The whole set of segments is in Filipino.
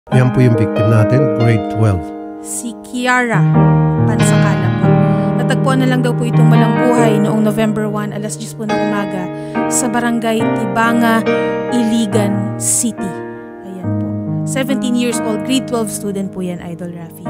Yan po yung victim natin, grade 12. Si Kiara Pansakala po. Natagpuan na lang daw po itong walang buhay noong November 1, alas 10 po ng umaga sa barangay Tibanga, Iligan City. Ayan po. 17 years old, grade 12 student po yan, Idol Rafi.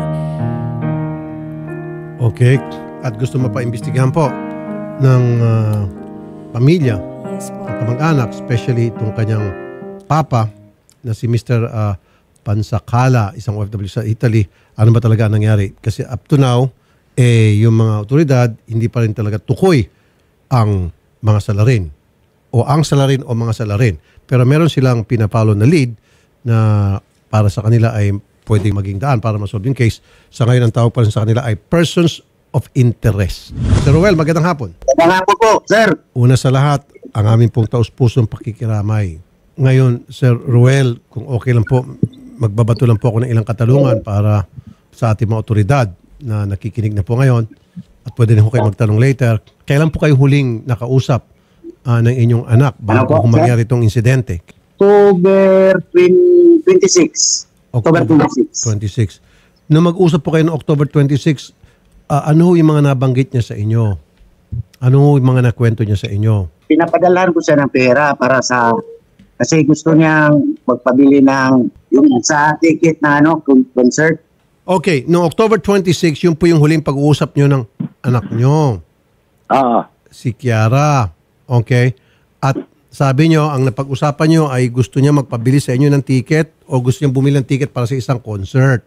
Okay. At gusto mapaimbestigahan po ng pamilya, Yes po. ng kamag-anak, especially itong kanyang papa na si Mr. Pansakala, isang OFW sa Italy. Ano ba talaga nangyari? Kasi up to now, yung mga otoridad, hindi pa rin talaga tukoy ang mga salarin. O ang salarin o mga salarin. Pero meron silang pinapalo na lead na para sa kanila ay pwedeng maging daan para masolve yung case. Sa ngayon, ang tawag pa rin sa kanila ay persons of interest. Sir Ruel, magandang hapon. Magandang hapon po, sir. Una sa lahat, ang aming pong taus-pusong pakikiramay. Ngayon, Sir Ruel, kung okay lang po, magbabato lang po ako ng ilang katalungan para sa ating mga otoridad na nakikinig na po ngayon at pwede rin po kayo magtanong later. Kailan po kayo huling nakausap ng inyong anak bago mangyari itong insidente? October 26. October 26. Nung mag-usap po kayo ng October 26, ano yung mga nabanggit niya sa inyo? Ano yung mga nakwento niya sa inyo? Pinapadalahan ko siya ng pera para sa... Kasi gusto niyang magpabili ng yung sa ticket na concert. Okay, no October 26, yun po yung huling pag-uusap nyo ng anak nyo. Si Kiara. Okay. At sabi nyo, ang napag-usapan nyo ay gusto niya magpabili sa inyo ng ticket o gusto niya bumili ng ticket para sa isang concert.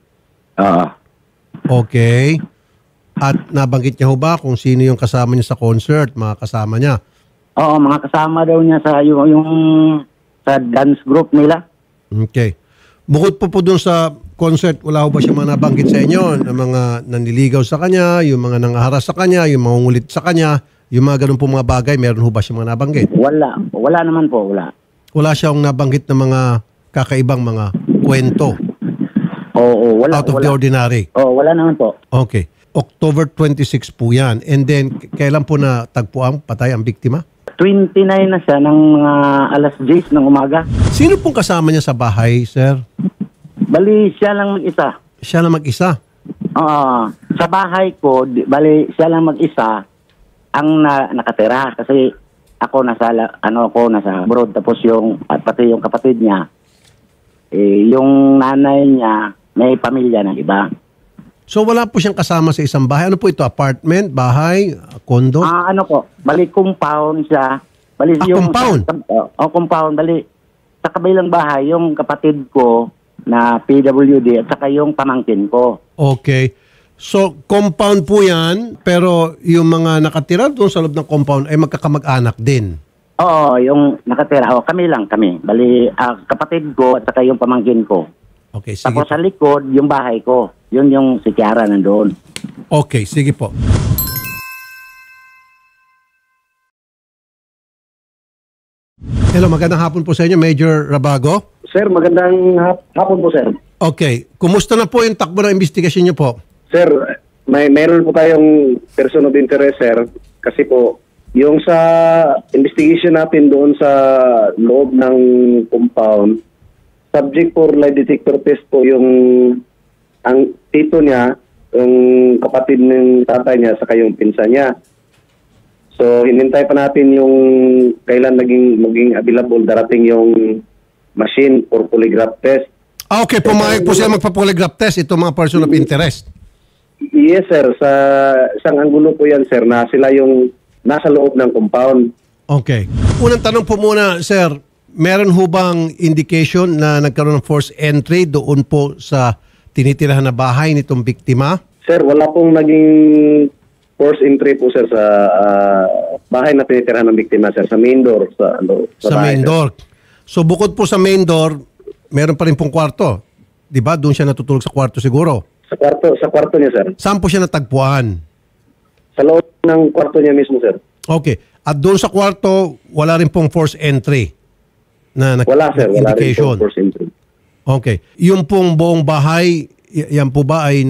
Okay. At nabanggit niya ho ba kung sino yung kasama niya sa concert, mga kasama niya? Oo, mga kasama daw niya sa yung sa dance group nila. Okay. Bukod po doon sa concert, wala ba siya mga nabanggit sa inyo na mga nanliligaw sa kanya, yung mga nangaharas sa kanya, yung mga ngulit sa kanya, yung mga ganun po mga bagay, meron ho ba siya mga nabanggit? Wala. Wala naman po, wala. Wala siyang nabanggit na mga kakaibang mga kwento? Oo, wala. Out of the ordinary? Oo, wala naman po. Okay. October 26 po yan. And then, kailan po na tagpuang patay ang biktima? 29 na siya ng mga alas 10 ng umaga. Sino pong kasama niya sa bahay, sir? Bali, siya lang mag-isa. Siya lang mag-isa? Sa bahay ko, bali, siya lang mag-isa ang nakatira. Kasi ako nasa abroad. Tapos pati yung kapatid niya, yung nanay niya, may pamilya ng iba. So wala po siyang kasama sa isang bahay. Ano po ito? Apartment? Bahay? Condo? Bali compound siya. Bali compound? Compound. Bali sa kabilang bahay, yung kapatid ko na PWD at saka yung pamangkin ko. Okay. So compound po yan, pero yung mga nakatira doon sa loob ng compound ay magkakamag-anak din? Oo, yung nakatira. Kami. Bali kapatid ko at saka yung pamangkin ko. Okay, sige. Tapos sa likod, yung bahay ko. Yun yung si Kiara nandoon. Okay, sige po. Hello, magandang hapon po sa inyo, Major Rabago. Sir, magandang hapon po, sir. Okay, kumusta na po yung takbo ng investigasyon niyo po? Sir, mayroon po tayong person of interest, sir. Kasi po, yung sa investigation natin doon sa loob ng compound, subject for lie detector test po yung ang tito niya, yung kapatid ng tatay niya, saka yung pinsan niya. So, hinintay pa natin yung kailan maging available, darating yung machine for polygraph test. Okay, pumayag po sila magpa-polygraph test, itong mga person of interest. Yes, sir. Sa isang anggulo po yan, sir, na sila yung nasa loob ng compound. Okay. Unang tanong po muna, sir, meron ho bang indication na nagkaroon ng forced entry doon po sa tinitirahan na bahay nitong biktima? Sir, wala pong naging forced entry po, sir, sa bahay na tinitirahan ng biktima, sir, sa main door. Sa main bahay, door. So bukod po sa main door, meron pa rin pong kwarto. Di ba? Doon siya natutulog sa kwarto siguro. Sa kwarto niya, sir. Saan po siya natagpuan? Sa loob ng kwarto niya mismo, sir. Okay. At doon sa kwarto, wala rin pong forced entry na wala, sir. Wala rin pong forced entry. Okay. Yung pong buong bahay, yan po ba ay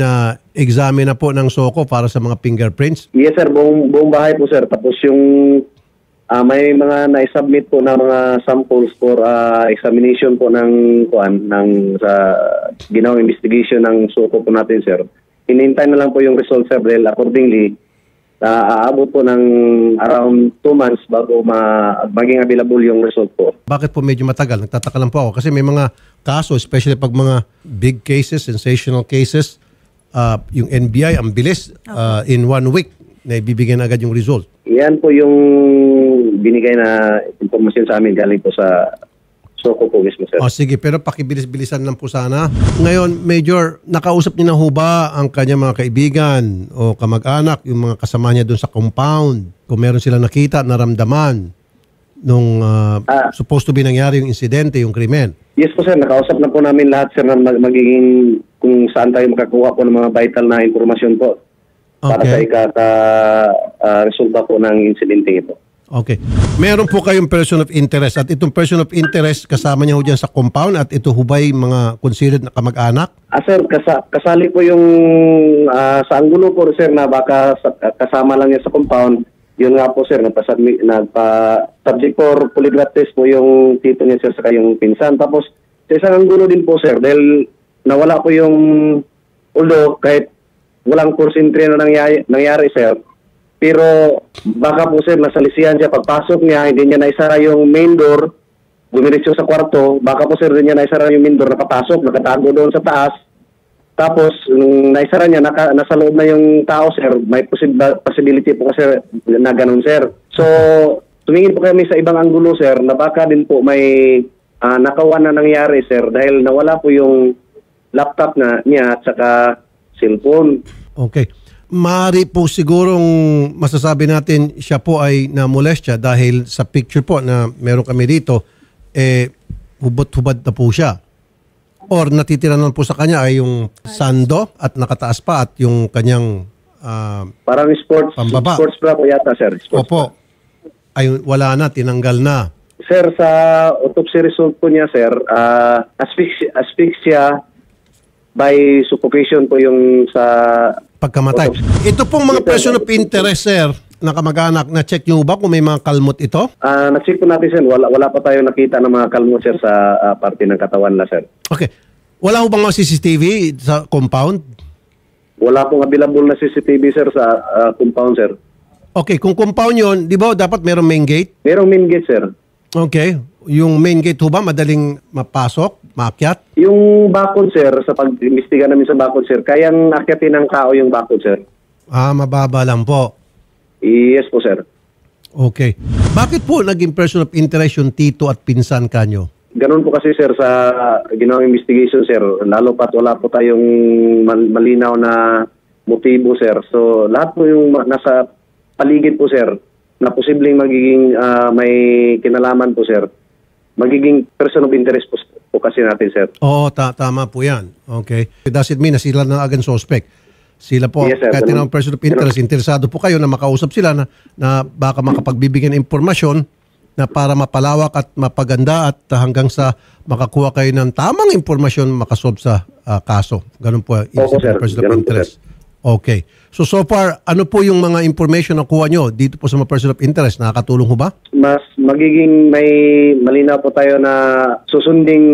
na-examine na po ng SOCO para sa mga fingerprints? Yes, sir. Buong bahay po, sir. Tapos yung may mga na-submit po na mga samples for examination po ng sa ginawang investigation ng suko po natin, sir. Hinintay na lang po yung result, sir, dahil accordingly aabot po ng around 2 months bago maging available yung result po. Bakit po medyo matagal? Nagtataka lang po ako kasi may mga kaso, especially pag mga big cases, sensational cases, yung NBI ang bilis in 1 week na ibibigyan agad yung result. Yan po yung binigay na informasyon sa amin galing po sa Soko po mismo, sir. Sige, pero pakibilis-bilisan lang po sana. Ngayon, Major, nakausap niyo na ho ba ang kanyang mga kaibigan o kamag-anak, yung mga kasama niya doon sa compound? Kung meron silang nakita, naramdaman nung supposed to be nangyari yung insidente, yung krimen? Yes po, sir. Nakausap na po namin lahat, sir, na magiging kung saan tayo makakuha po ng mga vital na informasyon po para sa resulta po ng insidente ito. Okay. Meron po kayong person of interest at itong person of interest kasama niya ho dyan sa compound at ito hubay mga considered na kamag-anak? Sir, kasali po yung sa anggulo po, sir, na baka kasama lang niya sa compound. Yun nga po, sir, nagpa-subject for polygraph test po yung tito niya, sir, saka yung pinsan. Tapos sa isang anggulo din po, sir, dahil nawala po yung, although kahit walang course entry na nangyari, sir, pero baka po, sir, nasalisihan siya. Pagpasok niya, hindi niya naisara yung main door, gumiritso sa kwarto. Baka po, sir, hindi niya naisara yung main door, nakapasok, nakatago doon sa taas. Tapos, nung naisara niya, nasa loob na yung tao, sir. May possibility po kasi na ganun, sir. So, tumingin po kami sa ibang anggulo, sir, na baka din po may nakawan na nangyari, sir, dahil nawala po yung laptop niya at saka cellphone. Okay. Maaari po sigurong masasabi natin siya po ay namolestya dahil sa picture po na meron kami dito, hubad-hubad na po siya. Or natitira na po sa kanya ay yung sando at nakataas pa at yung kanyang parang sports bra po yata, sir. Opo. Ay wala na, tinanggal na. Sir, sa autopsy result po niya, sir, asphyxia by suffocation po yung sa pagkamatay. Ito pong mga person of interest, sir, na kamag-anak, na-check nyo ba kung may mga kalmot ito? Na-check po natin, sir. Wala pa tayo nakita ng mga kalmot, sir, sa parte ng katawan na, sir. Okay. Wala ho bang mga CCTV sa compound? Wala pong available na CCTV, sir, sa compound, sir. Okay. Kung compound yun, di ba dapat merong main gate? Merong main gate, sir. Okay. Yung main gate ho ba madaling mapasok, maakyat? Yung bakod, sir, sa pag-imbestiga namin sa bakod, sir, kayang akyatin ng tao yung bakod, sir. Mababa lang po. Yes po, sir. Okay. Bakit po naging person of interest yung tito at pinsan kanyo? Ganun po kasi, sir, sa ginawang investigation, sir, lalo pat wala po tayong malinaw na motibo, sir. So, lahat po yung nasa paligid po, sir, na posibleng magiging may kinalaman po, sir, magiging person of interest po kasi natin, sir. Oo, tama po yan. Okay. Does it mean na sila na agad suspect? Sila po, yes, sir, kahit tinawag person of interest, interesado po kayo na makausap sila na baka makapagbibigyan impormasyon na para mapalawak at mapaganda at hanggang sa makakuha kayo ng tamang impormasyon makasolve sa kaso. Ganun po Opo, sir. Person of interest. Okay. So far, ano po yung mga information na kuha nyo dito po sa mga person of interest? Nakakatulong ho ba? Mas magiging may malinaw po tayo na susunding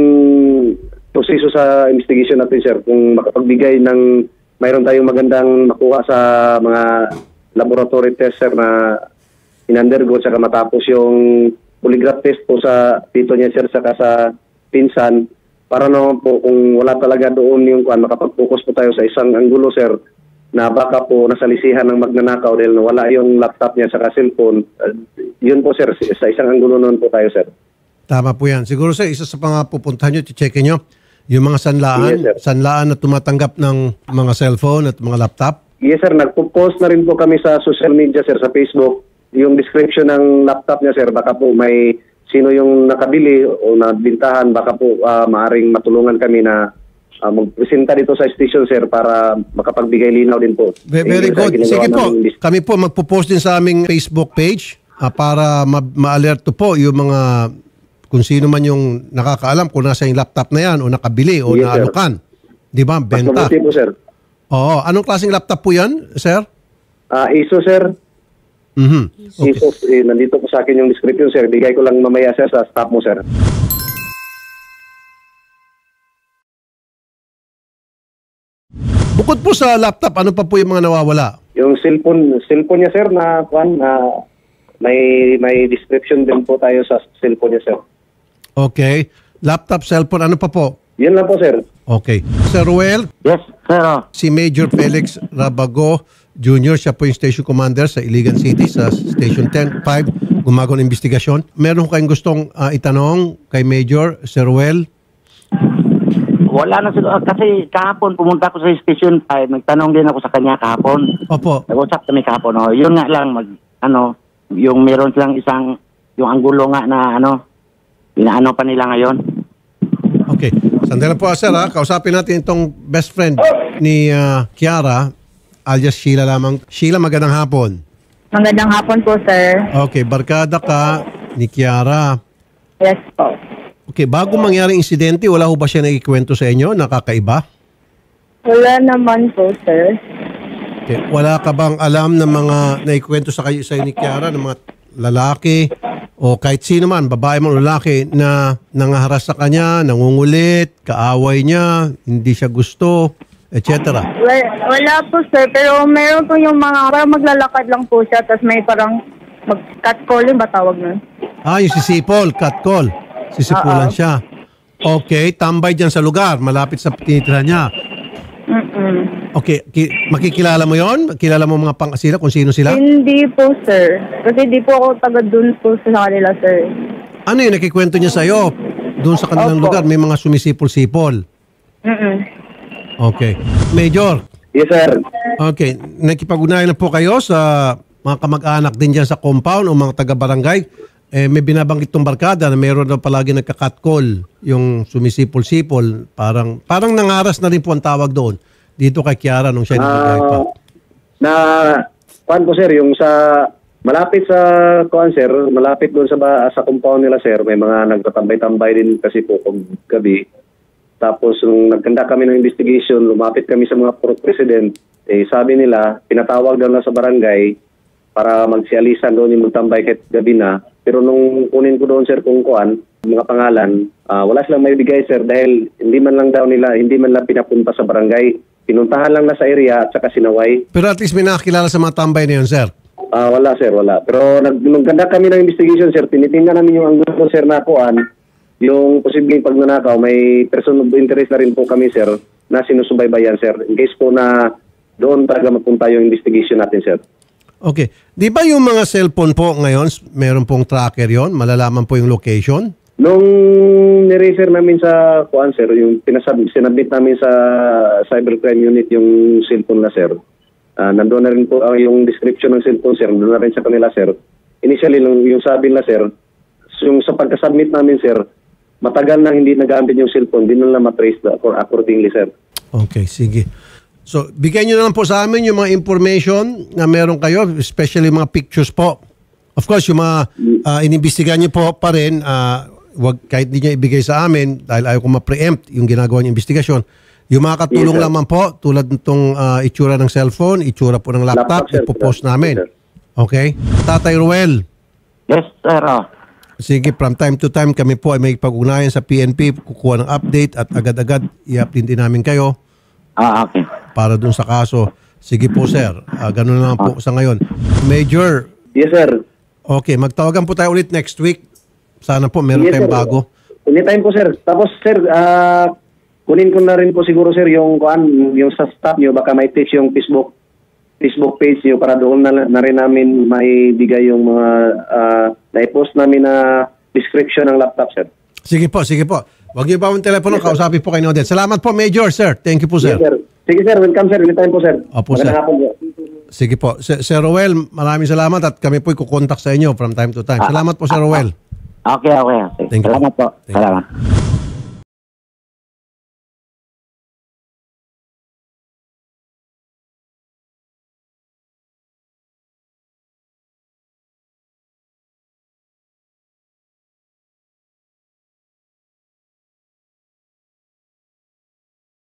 proseso sa investigation natin, sir. Kung makapagbigay ng mayroon tayong magandang makuha sa mga laboratory test, sir, na in-undergo saka matapos yung polygraph test po sa tito niya, sir, saka sa pinsan, para naman po kung wala talaga doon yung makapag-focus po tayo sa isang anggulo, sir, na baka po nasalisihan ng magnanakaw dahil wala yung laptop niya sa cellphone. Yun po, sir, sa isang anggulo noon po tayo, sir. Tama po yan. Siguro, sir, isa sa mga pupuntahan nyo, checkin nyo, yung mga sanlaan na tumatanggap ng mga cellphone at mga laptop. Yes, sir. Nagpo-post na rin po kami sa social media, sir, sa Facebook. Yung description ng laptop niya, sir, baka po may sino yung nakabili o nabintahan, baka po maaring matulungan kami na magpresenta dito sa station, sir, para makapagbigay linaw din po. Very good. Sige po, kami po magpo-post din sa aming Facebook page para ma-alerto po yung mga kung sino man yung nakakaalam kung nasa yung laptop na yan o nakabili o yes, naalukan. Di ba? Benta. Mas po, sir. Oo. Anong klaseng laptop po yan, sir? Asus, sir. Okay. Jesus, nandito po sa akin yung description, sir. Bigay ko lang mamaya, sir, sa staff mo, sir. Bukod po sa laptop, ano pa po yung mga nawawala? Yung cellphone niya, sir, na may description din po tayo sa cellphone niya, sir. Okay. Laptop, cellphone, ano pa po? Yun lang po, sir. Okay. Sir Ruel, Yes, sir. si Major Felix Rabago Jr., siya po yung station commander sa Iligan City sa Station 10-5, gumagawa ng investigasyon. Meron kayong gustong itanong kay Major, Sir Ruel? Wala na siguro. Kasi kahapon pumunta ako sa Station 5. Nagtanong din ako sa kanya kahapon. Opo. Nag-usap kami kahapon. Oh. Yun nga lang, yung meron silang yung anggulo nga na inaano pa nila ngayon. Okay. Sandali po, sir. Kausapin natin itong best friend ni Kiara, alias Sheila lamang. Sheila, magandang hapon. Magandang hapon po, sir. Okay. Barkada ka ni Kiara. Yes po. Okay. Bago mangyari insidente, wala ho ba siya nakikwento sa inyo? Nakakaiba? Wala naman po, sir. Okay. Wala ka bang alam ng mga naikwento sa kayo ni Kiara, ng mga lalaki o kahit sino man, babae man o lalaki na nangaharas sa kanya, nangungulit, kaaway niya, hindi siya gusto, etc.? Wala po, sir. Pero meron po yung mga, parang maglalakad lang po siya, tapos may parang mag-catcalling ba tawag nun? Yung sisipol, catcall. Sisipulan siya. Okay, tambay dyan sa lugar, malapit sa tinitira niya. Okay, makikilala mo yon? Kilala mo mga pang-asila kung sino sila? Hindi po, sir. Kasi di po ako taga dun po sa kanila, sir. Ano yung nakikwento niya sa'yo? Doon sa kanilang lugar, may mga sumisipol-sipol. Okay. Major. Yes, sir. Okay. Nakipag-ugnayan na po kayo sa mga kamag-anak din dyan sa compound o mga taga-barangay. May binabanggit tong barkada na mayroon na palagi nagka-catcall, yung sumisipol-sipol. Parang nangaras na rin po ang tawag doon. Dito kay Kiara nung siya nabigay pa. Kuan po, sir, yung malapit sa kuan, sir, malapit doon sa compound nila, sir, may mga nagtatambay-tambay din kasi po pag gabi. Tapos nung nagkanda kami ng investigation, lumapit kami sa mga president, sabi nila, pinatawag daw na sa barangay para magsialisan doon yung magtambay kahit gabi na. Pero nung kunin ko doon, sir, kung kuan, mga pangalan, wala silang may bigay, sir, dahil hindi man lang pinapunta sa barangay. Pinuntahan lang na sa area at saka sinaway. Pero at least may nakakilala sa mga tambay na yun, sir? Wala, sir, wala. Pero nung ganda kami ng investigation, sir, tinitingnan namin yung anggulo, sir, na kuan, yung posibleng pagnanakaw, may person of interest na rin po kami, sir, na sinusubaybayan, sir. In case po na doon talaga mapunta yung investigation natin, sir. Okay. Di ba yung mga cellphone po ngayon, meron pong tracker yon, malalaman po yung location? Nung nirefer namin sa kuan, sir, yung sinabit namin sa cybercrime unit yung cellphone na, sir. Nandoon na rin po yung description ng cellphone, sir. Nandoon na rin sa kanila, sir. Initially, yung sabi na, sir, yung sa pagkasubmit namin, sir, matagal na hindi nag-aambit yung cellphone, di na lang matrace accordingly, sir. Okay, sige. So, bigyan nyo na lang po sa amin yung mga information na meron kayo, especially mga pictures po. Of course, yung mga inimbestigahan nyo po pa rin, kahit hindi nyo ibigay sa amin, dahil ayaw ko ma-preempt yung ginagawa nyo investigasyon, yung mga katulong lamang po, tulad nitong itsura ng cellphone, itsura po ng laptop, ipopost namin. Okay? Tatay Ruel. Yes, sir. Sige, from time to time kami po ay may pag-ugnayan sa PNP, kukuha ng update at agad-agad i-update din namin kayo. Okay. Para dun sa kaso. Sige po, sir. Ganun na lang po sa ngayon. Major. Yes, sir. Okay, magtawagan po tayo ulit next week. Sana po meron tayong bago. Anytime po, sir. Tapos, sir, kunin ko na rin po siguro, sir, yung sa staff nyo, baka may text yung Facebook page nyo para doon na rin namin maibigay yung mga na-post namin na description ng laptop, sir. Sige po, sige po. Huwag niyo ba ang telepono, yes, kausapin po kayo Odette. Salamat po, Major, sir. Thank you po, sir. Yes, sir. Sige, sir. Welcome, sir. Anytime po, sir. Opo, sir. Sige po. Sir Roel, maraming salamat at kami po'y kukontak sa inyo from time to time. Salamat po, Sir Roel. Okay. Thank you. Salamat po. Salamat.